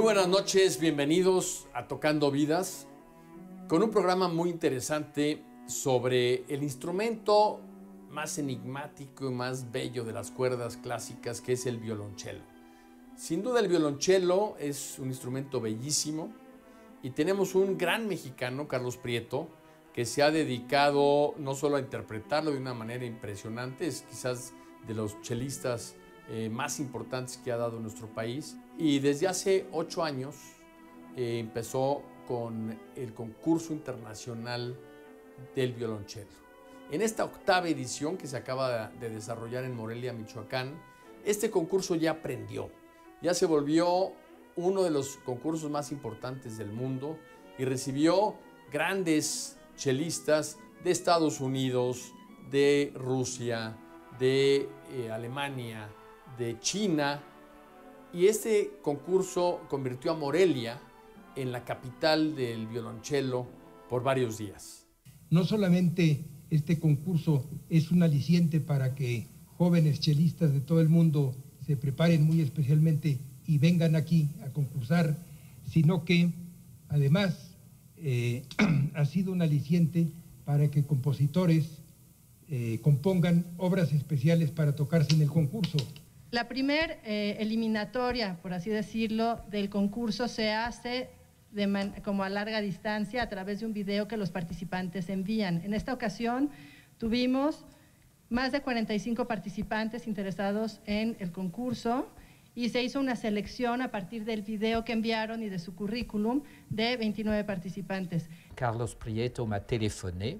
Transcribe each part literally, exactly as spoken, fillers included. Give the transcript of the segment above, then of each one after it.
buenas noches, bienvenidos a Tocando Vidas, con un programa muy interesante sobre el instrumento más enigmático y más bello de las cuerdas clásicas, que es el violonchelo. Sin duda el violonchelo es un instrumento bellísimo y tenemos un gran mexicano, Carlos Prieto, que se ha dedicado no solo a interpretarlo de una manera impresionante, es quizás de los chelistas eh, más importantes que ha dado nuestro país, y desde hace ocho años eh, empezó con el concurso internacional del violonchelo. En esta octava edición que se acaba de desarrollar en Morelia, Michoacán, este concurso ya prendió, ya se volvió uno de los concursos más importantes del mundo y recibió grandes chelistas de Estados Unidos, de Rusia, de eh, Alemania, de China, y este concurso convirtió a Morelia en la capital del violonchelo por varios días. No solamente este concurso es un aliciente para que jóvenes chelistas de todo el mundo se preparen muy especialmente y vengan aquí a concursar, sino que además eh, ha sido un aliciente para que compositores eh, compongan obras especiales para tocarse en el concurso. La primer eh, eliminatoria, por así decirlo, del concurso se hace de man, como a larga distancia a través de un video que los participantes envían. En esta ocasión tuvimos más de cuarenta y cinco participantes interesados en el concurso y se hizo una selección a partir del video que enviaron y de su currículum de veintinueve participantes. Carlos Prieto m'a téléphoné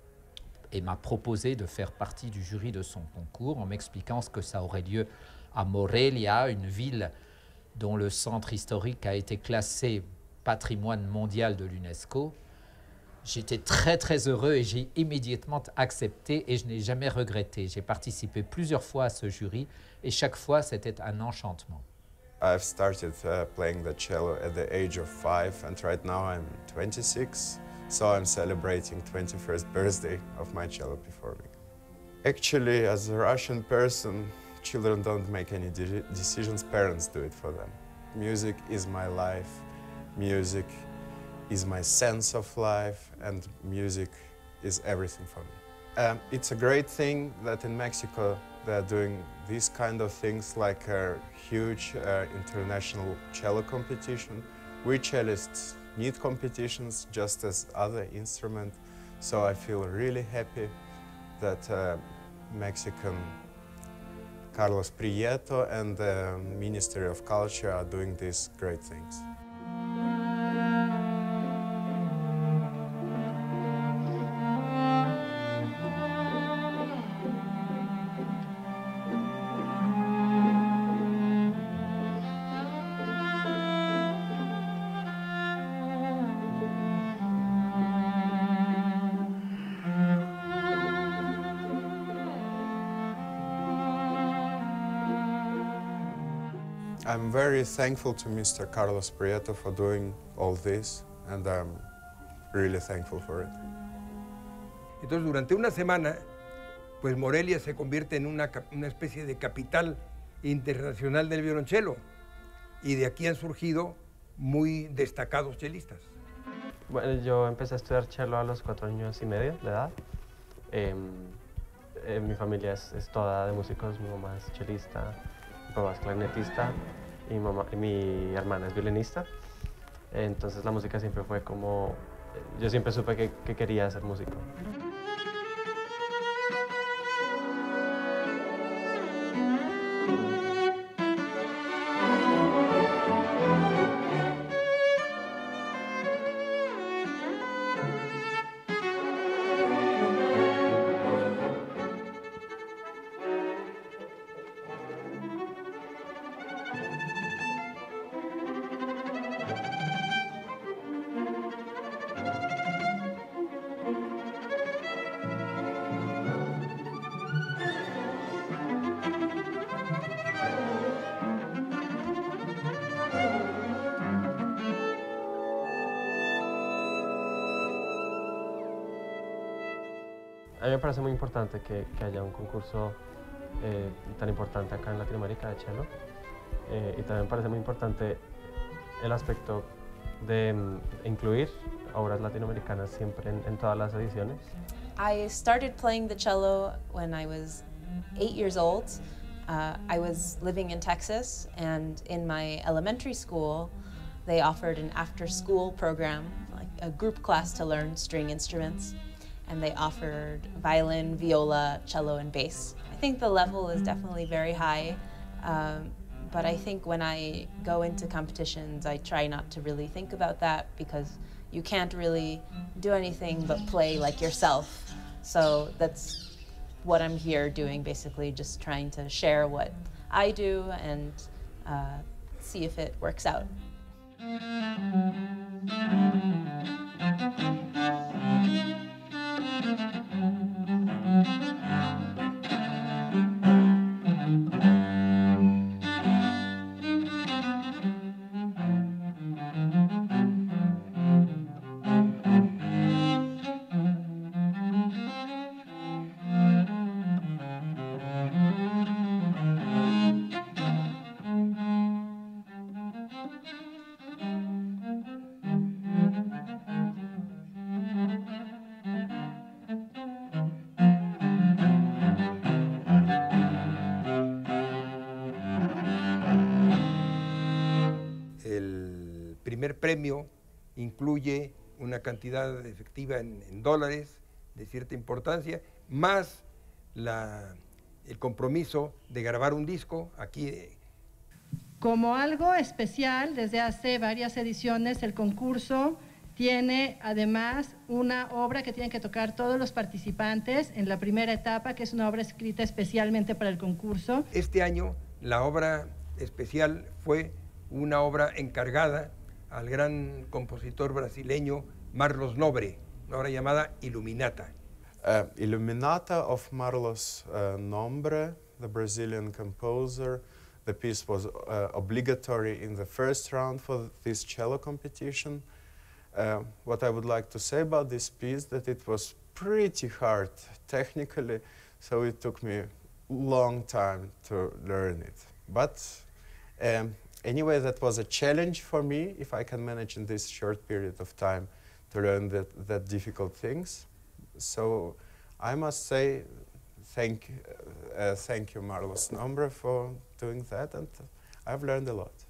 et m'a proposé de faire partie du jury de son concours en m'expliquant que ça aurait lieu à Morelia, une ville dont le centre historique a été classé patrimoine mondial de l'UNESCO. J'étais très très heureux et j'ai immédiatement accepté et je n'ai jamais regretté. J'ai participé plusieurs fois à ce jury et chaque fois c'était un enchantement. I've started uh, playing the cello at the age of five and right now I'm twenty-six, so I'm celebrating twenty-first birthday of my cello performing. Actually, as a Russian person, children don't make any de decisions, parents do it for them. Music is my life, music is my sense of life, and music is everything for me. Um, it's a great thing that in Mexico they're doing these kind of things like a huge uh, international cello competition. We cellists need competitions just as other instruments, so I feel really happy that uh, Mexican Carlos Prieto and the Ministry of Culture are doing these great things. I'm very thankful to Mister Carlos Prieto for doing all this, and I'm really thankful for it. Entonces, durante una semana, pues Morelia se convierte en una, una especie de capital internacional del violonchelo, y de aquí han surgido muy destacados chelistas. Bueno, yo empecé a estudiar cello a los cuatro años y medio de edad. Eh, eh, mi familia es, es toda de músicos, mi mamá es chelista, mi papá es clarinetista y mi, mamá, y mi hermana es violinista. Entonces la música siempre fue como... Yo siempre supe que, que quería ser músico. A mí me parece muy importante que, que haya un concurso eh, tan importante acá en Latinoamérica de cello, eh, y también me parece muy importante el aspecto de um, incluir obras latinoamericanas siempre en, en todas las ediciones. I started playing the cello when I was eight years old. Uh, I was living in Texas, and in my elementary school, they offered an after-school program, like a group class to learn string instruments, and they offered violin, viola, cello, and bass. I think the level is definitely very high, um, but I think when I go into competitions, I try not to really think about that because you can't really do anything but play like yourself. So that's what I'm here doing, basically just trying to share what I do and uh, see if it works out. El primer premio incluye una cantidad efectiva en, en dólares de cierta importancia, más la, el compromiso de grabar un disco aquí. Como algo especial, desde hace varias ediciones el concurso tiene además una obra que tienen que tocar todos los participantes en la primera etapa, que es una obra escrita especialmente para el concurso. Este año la obra especial fue una obra encargada al gran compositor brasileño Marlos Nobre, una obra llamada Iluminata. Uh, Iluminata of Marlos uh, Nobre, the Brazilian composer. The piece was uh, obligatory in the first round for this cello competition. Uh, what I would like to say about this piece, that it was pretty hard technically, so it took me a long time to learn it. But um, anyway, that was a challenge for me, if I can manage in this short period of time to learn that, that difficult things. So I must say thank, uh, thank you, Marlos Nobre, for doing that, and I've learned a lot.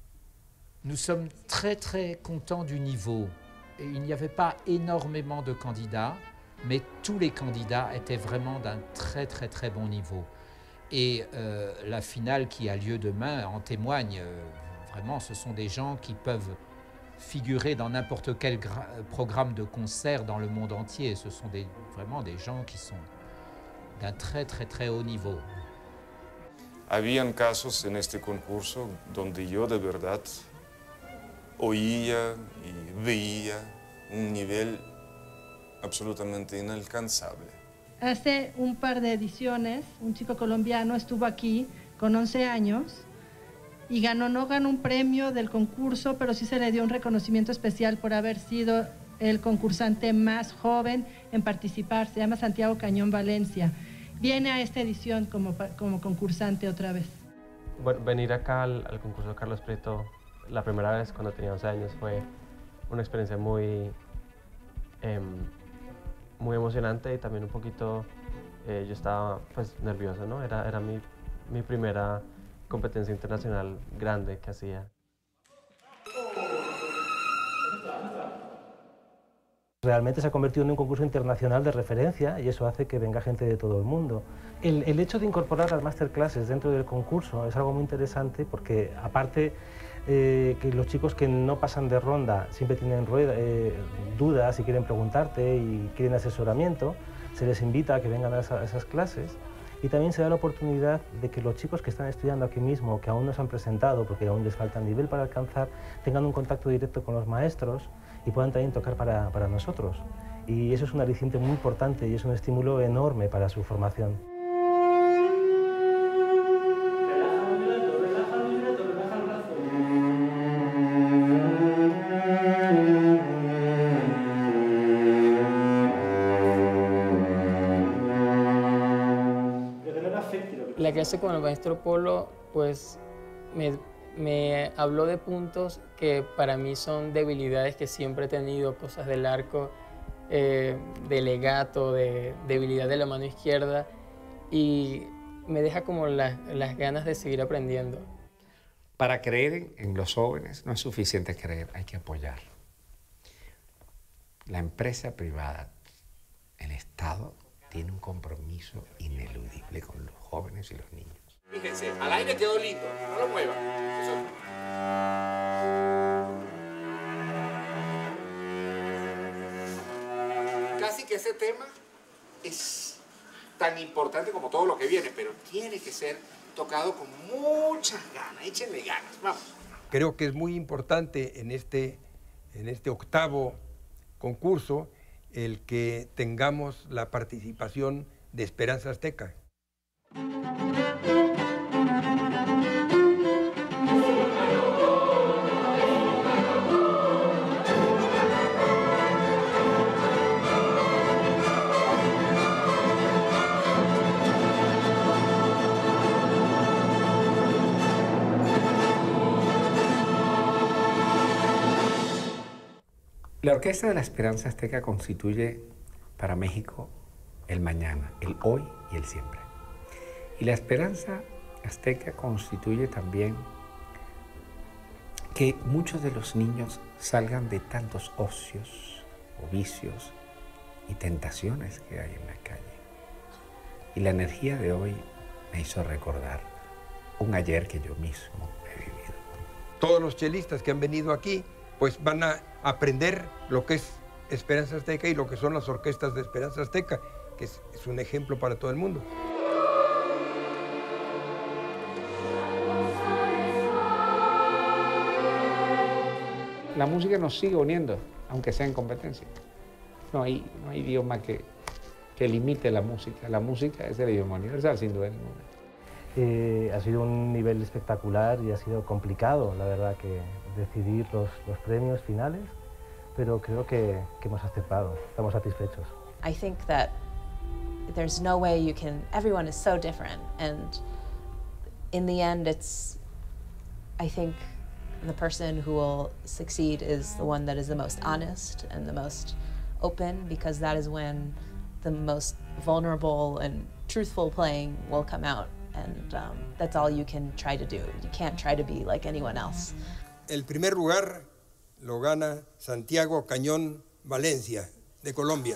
Nous sommes très très contents du niveau. Et il n'y avait pas énormément de candidats, mais tous les candidats étaient vraiment d'un très très très bon niveau. Et euh, la finale qui a lieu demain en témoigne. Euh, vraiment, ce sont des gens qui peuvent figurer dans n'importe quel programme de concert dans le monde entier. Ce sont des, vraiment des gens qui sont d'un très très très haut niveau. Habían casos en este concurso donde yo de verdad oía y veía un nivel absolutamente inalcanzable. Hace un par de ediciones, un chico colombiano estuvo aquí con once años y ganó, no ganó un premio del concurso, pero sí se le dio un reconocimiento especial por haber sido el concursante más joven en participar. Se llama Santiago Cañón Valencia. Viene a esta edición como, como concursante otra vez. Bueno, venir acá al, al concurso de Carlos Prieto la primera vez cuando tenía once años fue una experiencia muy, eh, muy emocionante y también un poquito, eh, yo estaba pues nervioso, ¿no? Era, era mi, mi primera competencia internacional grande que hacía. Realmente se ha convertido en un concurso internacional de referencia y eso hace que venga gente de todo el mundo. El, el hecho de incorporar las masterclasses dentro del concurso es algo muy interesante porque, aparte eh, que los chicos que no pasan de ronda siempre tienen rueda, eh, dudas y quieren preguntarte y quieren asesoramiento, se les invita a que vengan a, esa, a esas clases y también se da la oportunidad de que los chicos que están estudiando aquí mismo, que aún no se han presentado porque aún les falta nivel para alcanzar, tengan un contacto directo con los maestros y puedan también tocar para, para nosotros. Y eso es un aliciente muy importante y es un estímulo enorme para su formación. La clase con el maestro Polo, pues me, me habló de puntos que para mí son debilidades que siempre he tenido, cosas del arco, eh, de legato, de debilidad de la mano izquierda, y me deja como la, las ganas de seguir aprendiendo. Para creer en los jóvenes no es suficiente creer, hay que apoyar. La empresa privada, el Estado, tiene un compromiso ineludible con los jóvenes y los niños. Fíjense, al aire quedó lindo, no lo muevan. Eso. Casi que ese tema es tan importante como todo lo que viene, pero tiene que ser tocado con muchas ganas, échenle ganas, vamos. Creo que es muy importante en este, en este octavo concurso el que tengamos la participación de Esperanza Azteca. La Orquesta de la Esperanza Azteca constituye para México el mañana, el hoy y el siempre. Y la Esperanza Azteca constituye también que muchos de los niños salgan de tantos ocios o vicios y tentaciones que hay en la calle. Y la energía de hoy me hizo recordar un ayer que yo mismo he vivido. Todos los chelistas que han venido aquí pues van a aprender lo que es Esperanza Azteca y lo que son las orquestas de Esperanza Azteca, que es, es un ejemplo para todo el mundo. La música nos sigue uniendo, aunque sea en competencia. No hay, no hay idioma que, que limite la música. La música es el idioma universal, sin duda ninguna. Eh, ha sido un nivel espectacular y ha sido complicado, la verdad, que decidir los, los premios finales, pero creo que, que hemos aceptado, estamos satisfechos. I think that there's no way you can, everyone is so different, and in the end it's, I think the person who will succeed is the one that is the most honest and the most open, because that is when the most vulnerable and truthful playing will come out. And um, that's all you can try to do. You can't try to be like anyone else. El primer lugar lo gana Santiago Cañón Valencia, de Colombia.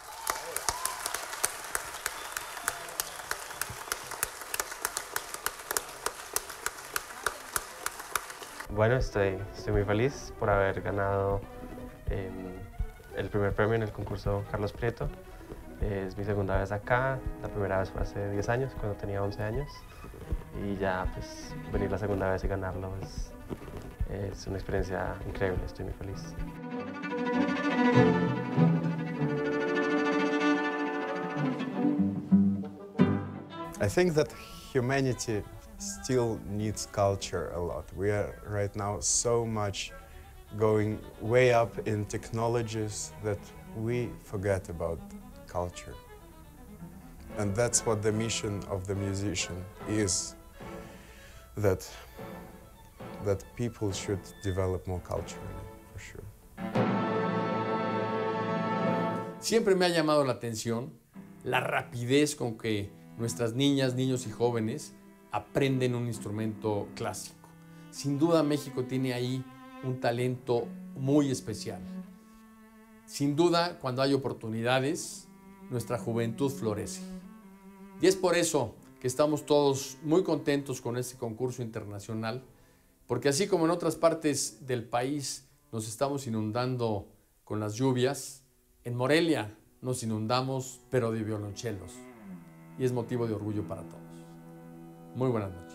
Bueno, estoy, estoy muy feliz por haber ganado eh, el primer premio en el concurso Carlos Prieto. Es mi segunda vez acá, la primera vez fue hace diez años, cuando tenía once años, y ya pues venir la segunda vez y ganarlo es, es una experiencia increíble, estoy muy feliz. I think that humanity still needs culture a lot. We are right now so much going way up in technologies that we forget about culture. And that's what the mission of the musician is, that, that people should develop more culturally, for sure. Siempre me ha llamado la atención la rapidez con que nuestras niñas, niños y jóvenes aprenden un instrumento clásico. Sin duda México tiene ahí un talento muy especial. Sin duda, cuando hay oportunidades, nuestra juventud florece. Y es por eso que estamos todos muy contentos con este concurso internacional, porque así como en otras partes del país nos estamos inundando con las lluvias, en Morelia nos inundamos, pero de violonchelos. Y es motivo de orgullo para todos. Muy buenas noches.